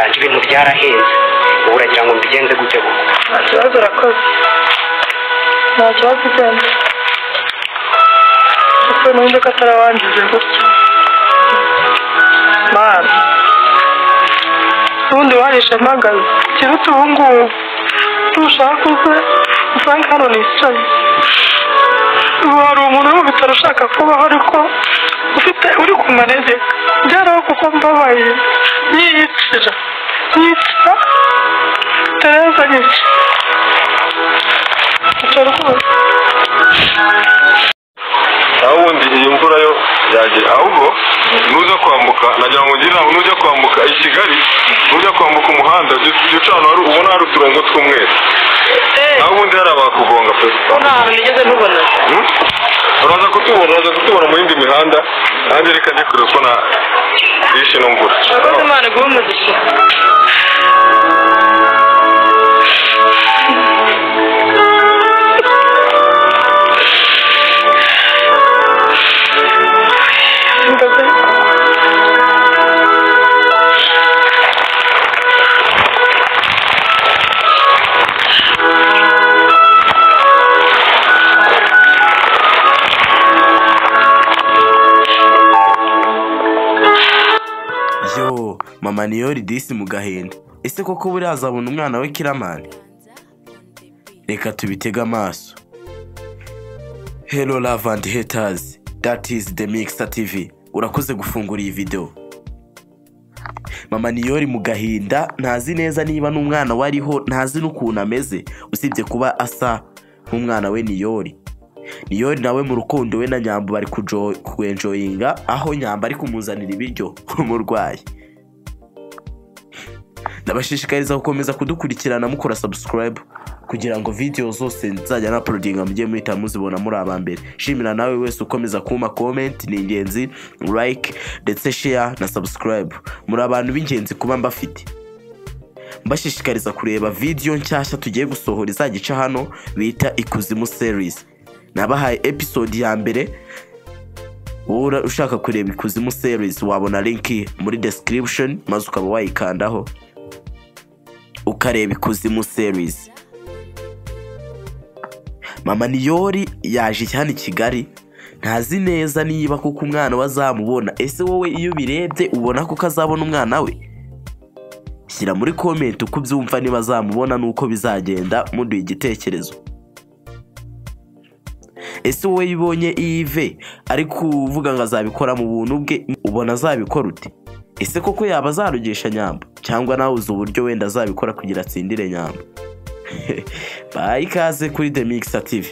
danje ibintu byarahenze uragira ngo mbigenze gute koko ntakibazo urakoze ntakibazo ugenda kuko numva ko atarawangize gutya mana ubundi warishe mpagaze kiruta ubu ngubu ntushaka uze usanga hano nicaye ubu hari umuntu uri mu bitaro ushaka kubaho ariko uri ku manegeka byaraho kuko mbabaye yiyicira Tereza nyica icara rwose ubundi iyi mvura yo yagiye ahubwo nuza kwambuka nagira ngo ngire inama nujya kwambuka i Kigali nujya kwambuka umuhanda ucana ubona hari uturongo tw'umweru naho ubundi hari abakugonga pe ntahantu nigeze ntubona uraza kutubona mu yindi mihanda nanjye reka njye kure ko na yishe no mvura urakoze Imana iguhe umugisha Yo, mama Niyori disi mu Gahinda. Ese koko buri azabona umwana we Kiramani? Reka tubitega amaso. Hello love and haters. That is the Mixer TV. Urakoze gufungura iyi video. Mama Niyori mu Gahinda ntazi neza niba n'umwana wariho, ntazi n'ukuntu ameze usibye kuba asa nk'umwana we Niyori. Niyori nawe mu rukundo we na Nyambo bari kuenjoyinga aho Nyambo ari kumuzanira ibiryo umurwayi. Ndabashishikariza gukomeza kudukurikirana mukora subscribe kugira ngo video zose nzajya na uploadinga mujye muhita muzibona muri abambere. Shimira nawe wese ukomeza kuma comment ni ingenzi, like ndetse share na subscribe. Muri abantu b'ingenzi kuba mbafite. Mbashishikariza kureba video nshyashya tugiye gusohora izagica hano bita Ikuzimu series. Nabahaye episode ya mbere. Wowe ushaka kureba Ikuzimu series wabona link muri description maze ukaba wayikandaho ukareba Ikuzimu series. Mama Niyori yaje cyane i Kigali ntazi neza niba kuko umwana wazamubona. Ese wowe iyo birebye ubona ko kazabona umwana we? Shyira muri comment uko byumva niba azamubona nuko bizagenda muduye igitekerezo. Ese wowe yibonye Yves ari kuvuga ngo azabikora mu buntu bwe ubona azabikora ute? Ese koko yaba azarugesha Nyambo cyangwa nawe uzi uburyo wenda azabikora kugira atsindire Nyambo? Bye ikaze kuri The Mixer TV.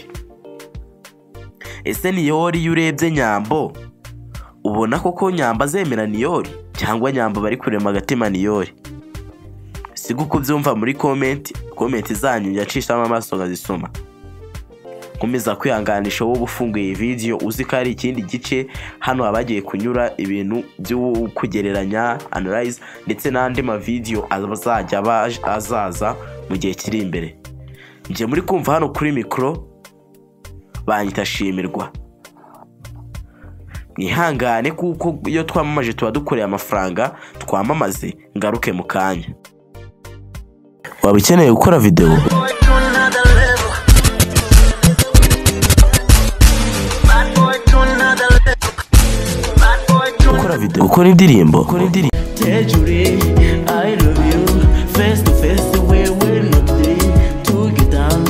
Ese Niyori yurebye Nyambo ubona koko Nyambo azemera Niyori cyangwa Nyambo bari kurema agatima Niyori? Siga uko byumva muri comment zanyu yacishamo amaso ngazisoma. Komeza kwihanganisha wowe ufunguye video uzi ko ari ikindi gice hano abagiye kunyura ibintu byo kugereranya analyze ndetse n'andi ma video azajya azaza mu gihe kiri imbere. Nje muri kumva hano kuri micro banyita Shimirwa. Mwihangane kuko iyo twamamaje tuba dukoreye amafaranga twamamaze ngaruke mu kanya. Waba ukeneye gukora video gukora indirimbo I love you face to face the way we're not to get down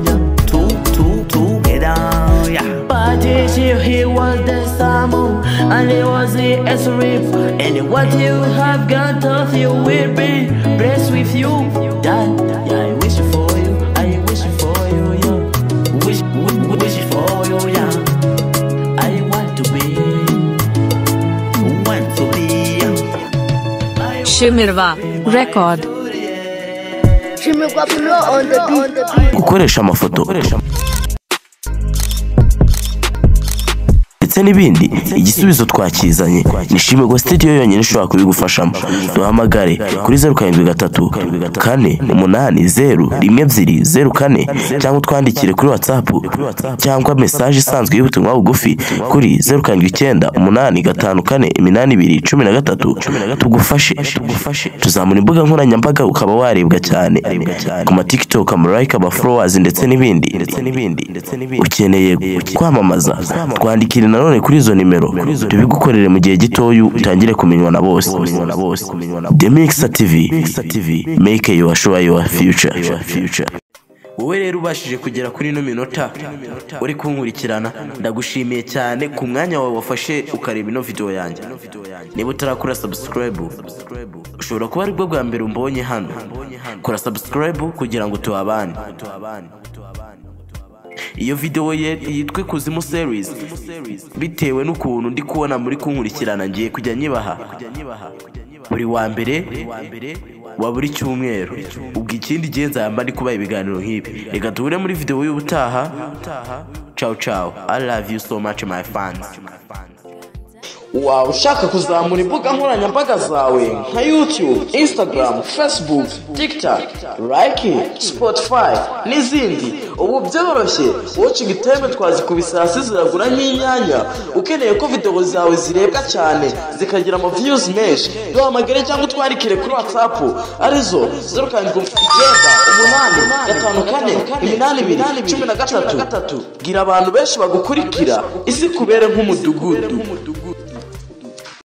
to get down yeah. But he was the Samu and he was the Esrif and what you have got of you will be blessed with you that yeah I wish for you for you yeah wish for you yeah I want to be Shimirwa record. Shimirwa on the beat. Gukoresha amafoto ndetse n'ibindi, igisubizo twakizanye. Nishimwe Studio yonyine ishobora kubigufashamo. Duhamagare kuri 0738801204 cyangwa twandikire kuri WhatsApp cyangwa message isanzwe y'ubutumwa bugufi kuri 0785488213. Tugufashe tuzamura imbuga nkoranyambaga ukaba warebwa cyane ku ma TikTok, like, aba followers ndetse n'ibindi. Ukeneye kwamamaza, twandikire nanone kuri izo nimero tubigukorere mu gihe gitoya utangire kumenywa na bose. The Mixer TV, make your show your future. Wowe rero ubashije kugera kuri ino minota uri kunkurikirana, ndagushimiye cyane ku mwanya wawe wafashe ukareba ino video yanjye. Niba utarakora subscribe, ushobora kuba ari bwo bwa mbere umbonye hano. Kora subscribe kugira ngo tuhabane. Iyo video yitwe Kuzimu series bitewe n'ukuntu ndi kubona muri kunkurikirana, ngiye kujya nyibaha buri wa mbere wa buri cyumweru. Ubwo ikindi gihe nzamba ndi kubaha ibiganiro nk'ibi. Reka tuhure muri video y'ubutaha. Ciao. I love you so much my fans. Wow, ushaka kuzamura imbuga nkoranyambaga zawe nka YouTube, Instagram, Facebook, TikTok, Like, Spotify n'izindi, ubu byoroshye. Watching time twazikubisasi ziragura nk'inyanya. Ukeneye ko video zawe zirebwa cyane zikagira ama views menshi, duhamagare cyangwa twandikire kuri WhatsApp arizo 0785488213. Gira abantu benshi bagukurikira, isi kubere nk'umudugudu.